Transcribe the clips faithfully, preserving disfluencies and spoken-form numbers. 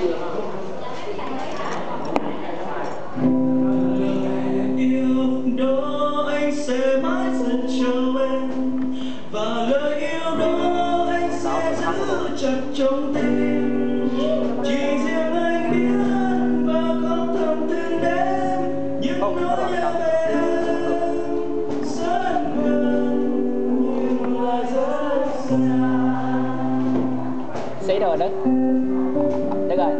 Yêu đó anh sẽ mãi dành cho em, và lời yêu đó anh sẽ giữ chặt trong tim. Chỉ riêng anh biết và không thầm thương em những nỗi nhớ về em rất gần nhưng lại rất xa. Xí rồi Đức. Đức ơi.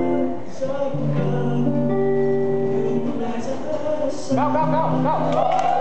Go, go, go, go!